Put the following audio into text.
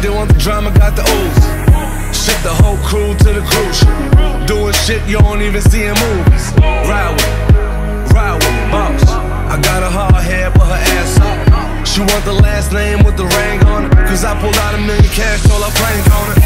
didn't want the drama, got the ooze. Ship the whole crew to the cruise ship. Doing shit you don't even see in movies. Ride with me, boss. I got a hard head with her ass up. She want the last name with the ring on it, cause I pulled out $1 million cash, told her plank on it.